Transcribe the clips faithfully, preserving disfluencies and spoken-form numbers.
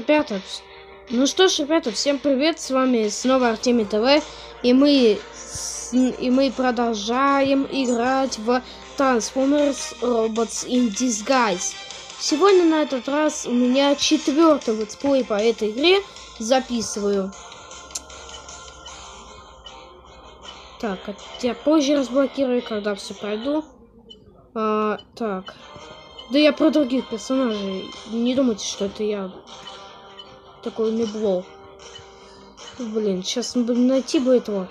ребята, ну что ж, ребята, всем привет, с вами снова Артемий ТВ, и мы, и мы продолжаем играть в Transformers Robots in Disguise. Сегодня на этот раз у меня четвертый летсплей по этой игре, записываю. Так, я позже разблокирую, когда все пройду. А, так. Да я про других персонажей. Не думайте, что это я. Такой мебло. Блин, сейчас мы будем найти бы этого.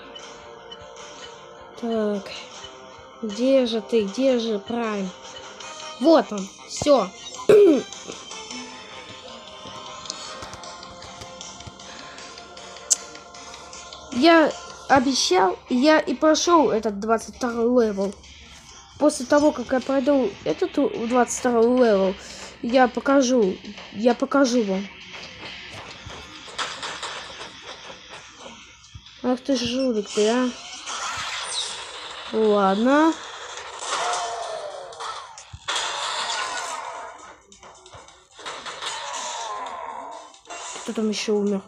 Так. Где же ты? Где же Прайм? Вот он. Все. Я обещал, я и прошел этот двадцать второй левел. После того, как я пройду этот двадцать второй левел, я покажу, я покажу вам. Ах ты ж жулик ты, а. Ладно. Кто там еще умер?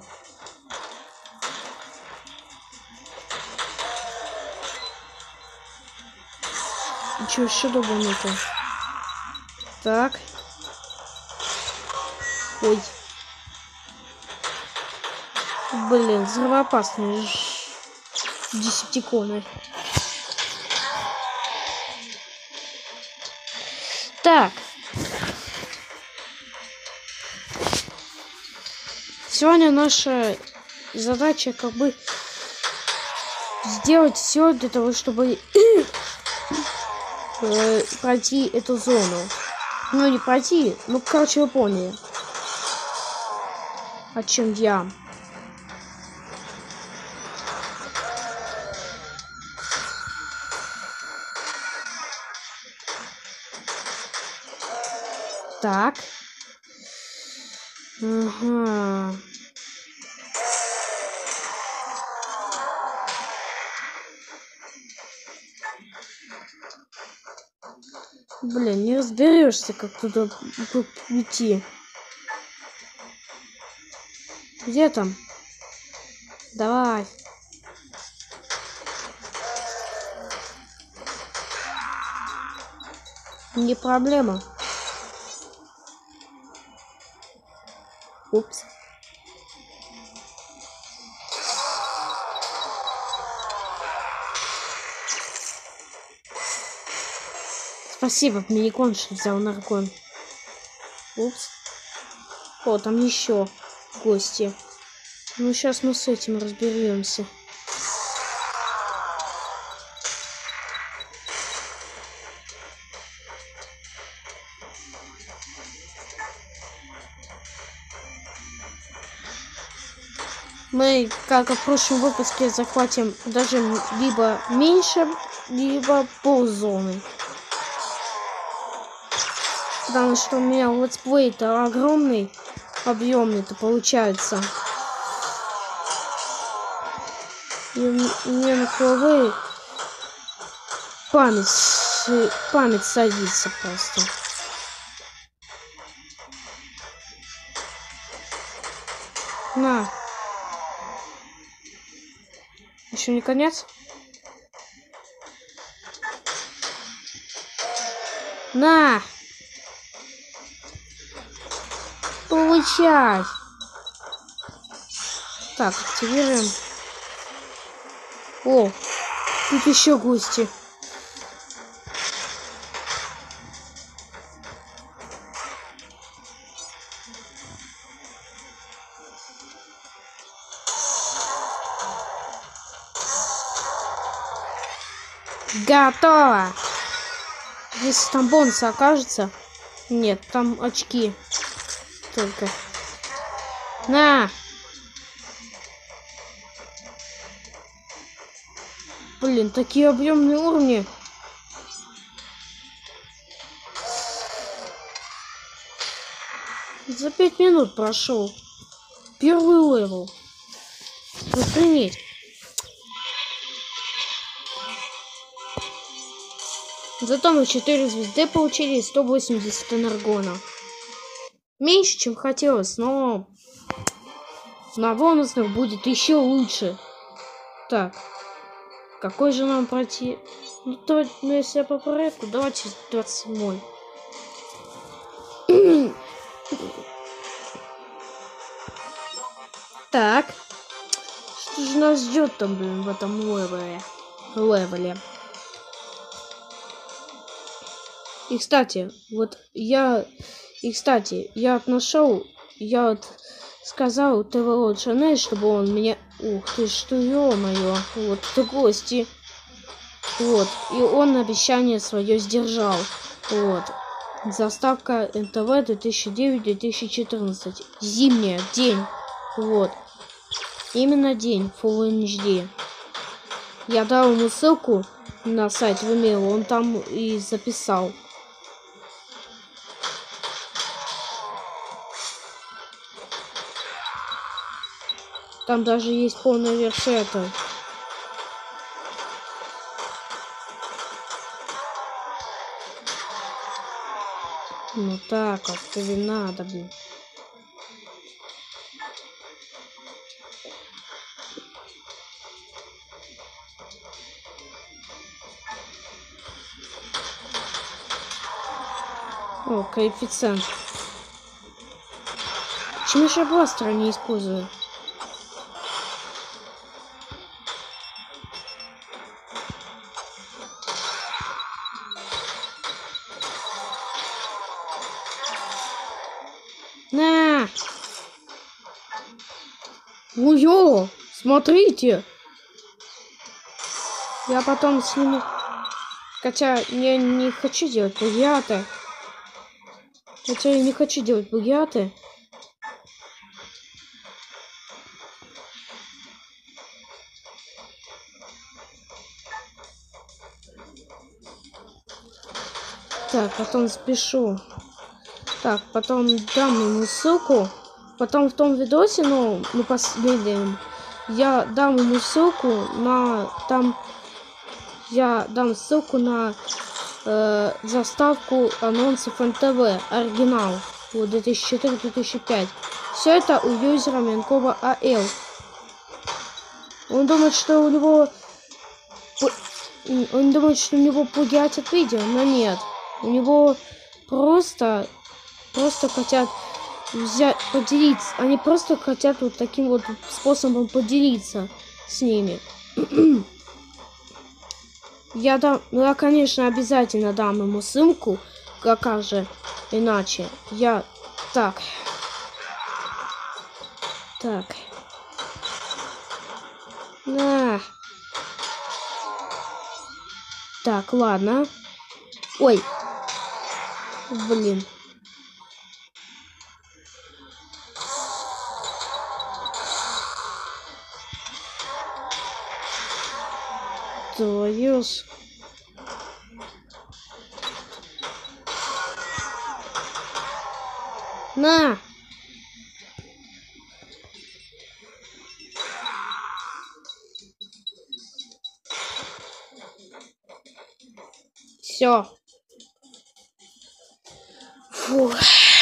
Ничего, еще долго-то. Так. Ой. Блин, взрывоопасные десептиконы. Так. Сегодня наша задача как бы сделать все для того, чтобы пройти эту зону. Ну, не пройти, ну, короче, вы поняли, о чем я. Так. Ага. Блин, не разберешься, как туда идти. Где там? Давай. Не проблема. Упс. Спасибо, мини-конш взял наркон. Упс. О, там еще гости. Ну, сейчас мы с этим разберемся. Мы, как и в прошлом выпуске, захватим даже либо меньше, либо ползоны. Потому что у меня летсплей-то огромный, объемный-то получается. И у меня на голове память, память садится просто. На. Еще не конец? На! Получай! Так, активируем. О, тут еще гости. Готово! Если там бонусы окажется. Нет, там очки. Только. На! Блин, такие объемные уровни. За пять минут прошел. Первый левел. Охренеть. Зато мы четыре звезды получили и сто восемьдесят энергона. Меньше, чем хотелось, но на бонусных будет еще лучше. Так. Какой же нам пройти? Ну, то, ну если я по порядку, давайте двадцать седьмой. Так. Что же нас ждет там, блин, в этом левеле? левеле? И, кстати, вот я... И, кстати, я нашел... Я вот сказал ТВО Шанель, чтобы он меня... Ух ты, что, ё-моё. Вот, это гости. Вот. И он обещание свое сдержал. Вот. Заставка эн тэ вэ две тысячи девять — две тысячи четырнадцать. Зимняя. День. Вот. Именно день. Full эйч ди. Я дал ему ссылку на сайт Vimeo. Он там и записал. Там даже есть полная версия этого. Ну так, как тебе надо, блин. О, коэффициент. Почему же я бластера не использую? На! Ой-ё! Смотрите! Я потом с ними... Хотя я не хочу делать плагиаты. Хотя я не хочу делать плагиаты. Так, потом спешу. Так, потом дам ему ссылку. Потом в том видосе, ну, ну последнем, я дам ему ссылку на там. Я дам ссылку на э, заставку анонсов эн тэ вэ. Оригинал. Вот две тысячи четыре — две тысячи пять. Все это у юзера Менкова АЛ. Он думает, что у него... Он думает, что у него плагиатят видео, но нет. У него просто... Просто хотят взять, поделиться. Они просто хотят вот таким вот способом поделиться с ними. Я дам... Ну, я, конечно, обязательно дам ему ссылку. Как же иначе? Я... Так. Так. На. Так, ладно. Ой. Блин. Твою ж. На. Все. Фух.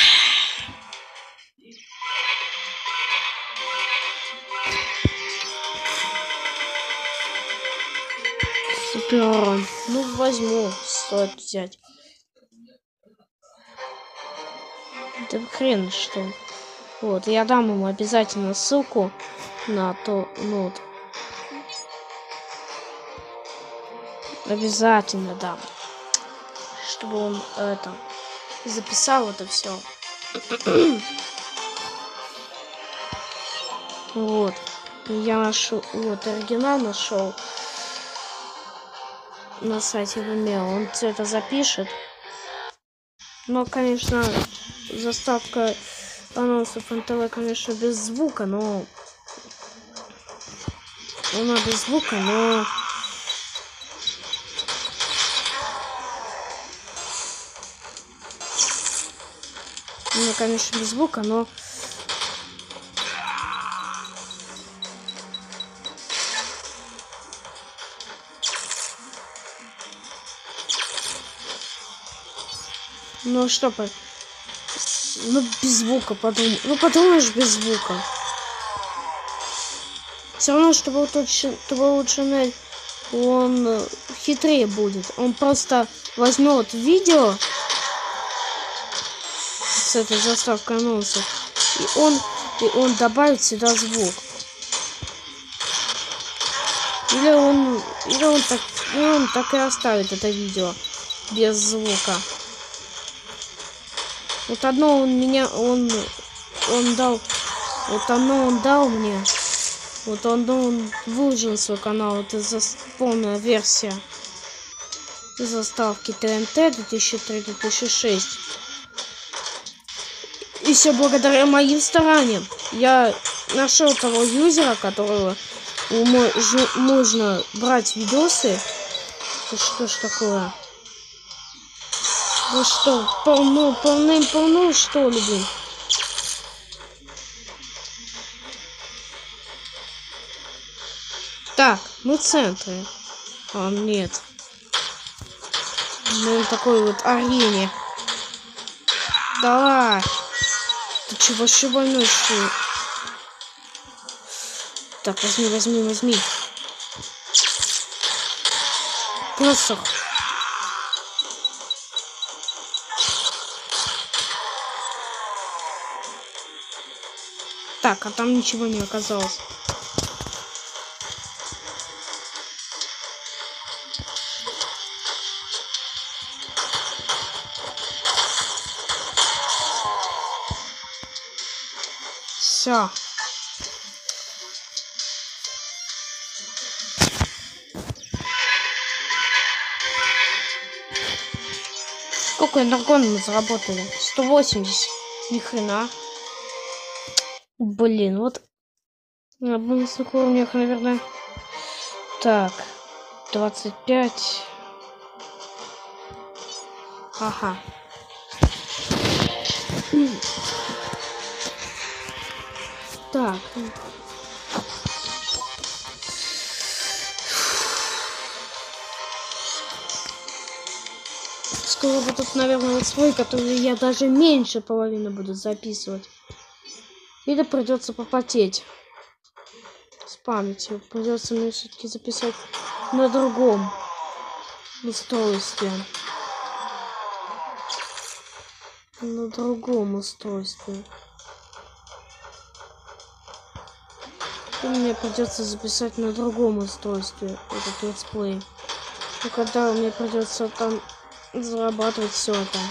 Супер. Ну, возьму. Стоит взять. Да хрен что. Вот, я дам ему обязательно ссылку на то, ну вот. Обязательно дам. Чтобы он это записал это все. Вот. Я нашел, вот оригинал нашел на сайте Vimeo. Он все это запишет. Но, конечно, заставка анонсов эн тэ вэ, конечно, без звука, но... Она без звука, но... Ну, конечно, без звука, но... Ну, что по... Ну, без звука, подумай. Ну, подумаешь, без звука. все равно, чтобы улучшенный, он хитрее будет. Он просто возьмет видео с этой заставкой анонсов, и он, и он добавит сюда звук. Или он, или он так, или он так и оставит это видео без звука. Вот одно он меня, он, он дал, вот одно он дал мне, вот одно он выложил свой канал, это за, полная версия заставки ТНТ две тысячи три — две тысячи шесть. И все благодаря моим стараниям. Я нашел того юзера, которого можно брать видосы. Это что ж такое? Ну что, полно, полным-полно, что ли, блин? Так, мы в центре. А, нет. Мы на такой вот арене. Давай. Ты че, вообще больной, что ли? Так, возьми, возьми, возьми. Посох. Так, а там ничего не оказалось. Все. Сколько энергона мы заработали? сто восемьдесят. Ни хрена. Блин, вот на бонусных уровнях, наверное. Так, двадцать пять. Ага. Так. Скоро будут, наверное, вот свой, который я даже меньше половины буду записывать. Или придется попотеть с памятью. Придется мне все-таки записать на другом устройстве. На другом устройстве. И мне придется записать на другом устройстве этот летсплей. И когда мне придется там зарабатывать все это.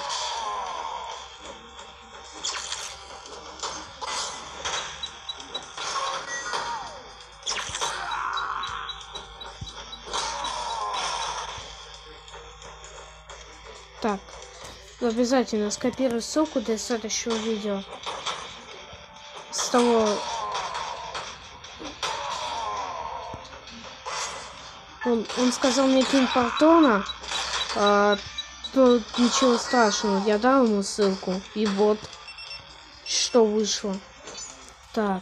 Так, обязательно скопирую ссылку для следующего видео. С того... Он, он сказал мне пин портона, а, то ничего страшного, я дал ему ссылку, и вот, что вышло. Так.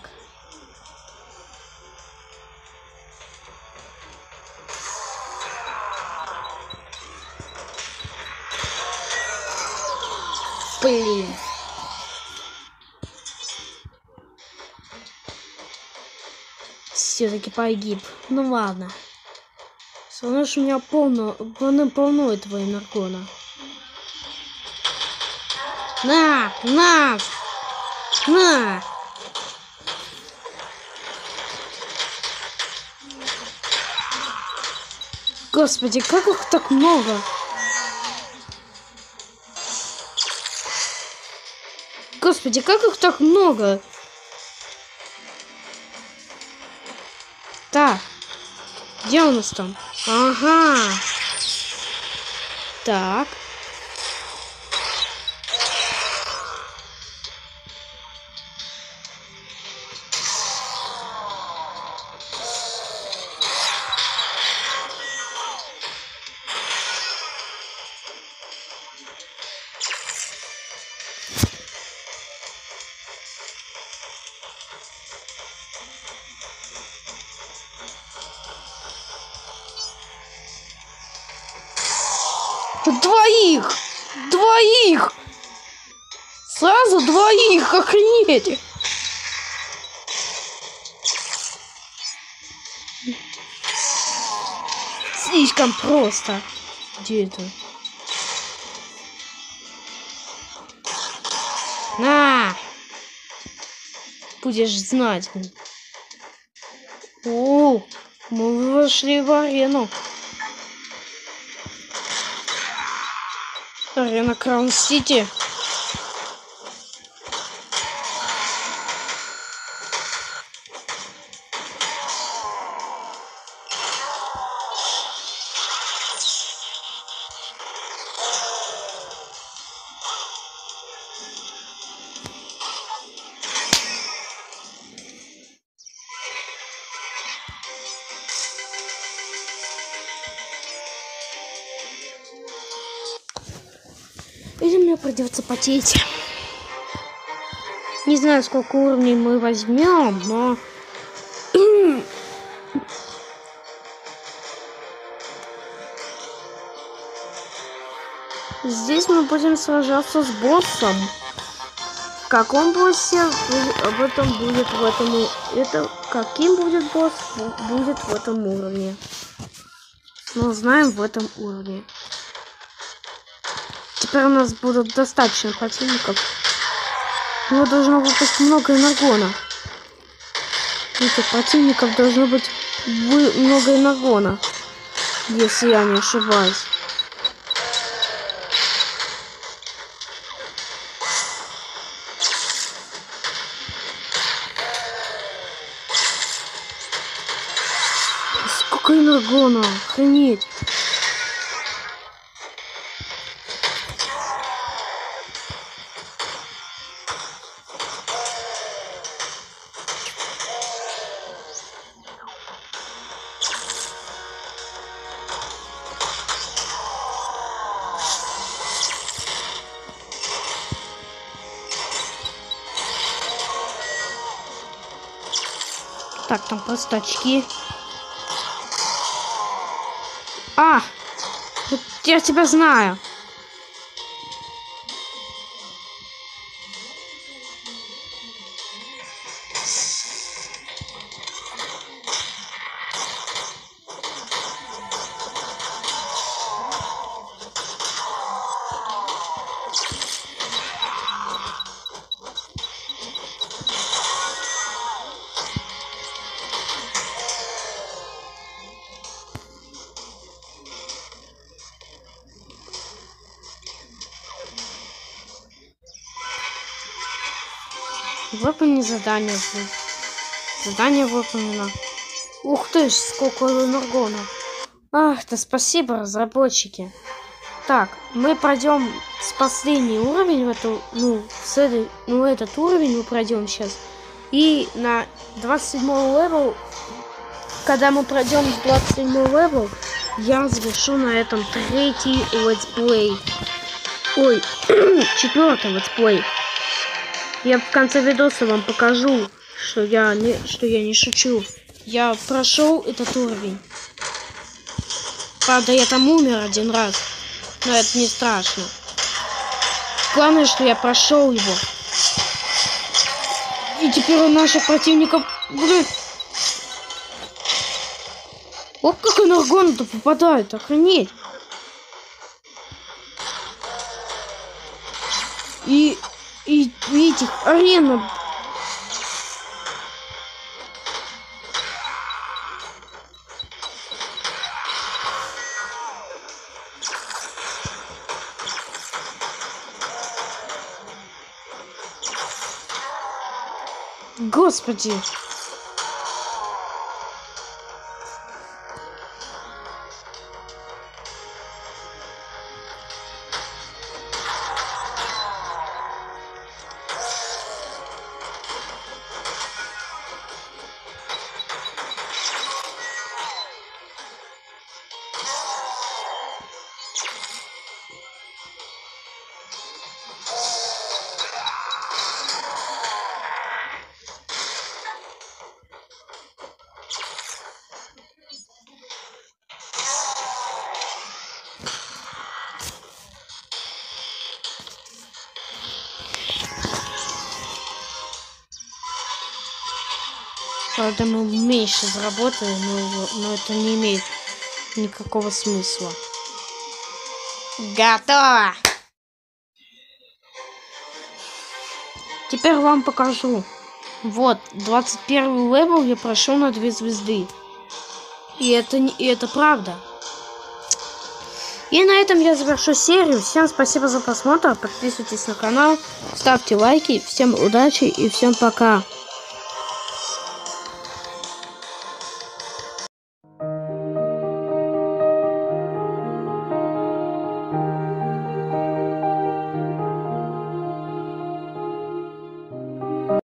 Блин. Все-таки погиб. Ну ладно. Все равно у меня полно, полно, полно этого энергона. На, на, на. Господи, как их так много? Господи, как их так много? Так, где у нас там? Ага. Так. Двоих! Двоих! Сразу двоих! Охренеть! слишком просто. Где это? На! Будешь знать. О, мы вошли в арену. Арена Краун Сити. Или мне придется потеть. Не знаю, сколько уровней мы возьмем, но здесь мы будем сражаться с боссом. В каком боссе об этом будет в этом это каким будет босс будет в этом уровне. Мы узнаем в этом уровне. Теперь у нас будут достаточно противников. У него должно выпасть много энергона. Этих противников должно быть много энергона, если я не ошибаюсь. Сколько энергона, охренеть. Так, там просто очки. А! Я тебя знаю. Выполни задание. Задание выполнено. Ух ты ж, сколько энергона. Ах, да спасибо, разработчики. Так, мы пройдем с последний уровень в эту, ну, с этой, ну, этот уровень мы пройдем сейчас. И на двадцать седьмой левел, когда мы пройдем с двадцать седьмой левел, я завершу на этом третий летсплей. Ой, четвертый летсплей. Я в конце видоса вам покажу, что я не, что я не шучу. Я прошел этот уровень. Правда, я там умер один раз, но это не страшно. Главное, что я прошел его. И теперь у наших противников... Блин. Оп, как энергон-то попадает, охренеть. И... И видите, арена. Господи. Правда, мы меньше заработали, но, но это не имеет никакого смысла. Готово! Теперь вам покажу. Вот, двадцать первый левел я прошел на две звезды. И это, не, и это правда. И на этом я завершу серию. Всем спасибо за просмотр. Подписывайтесь на канал, ставьте лайки. Всем удачи и всем пока.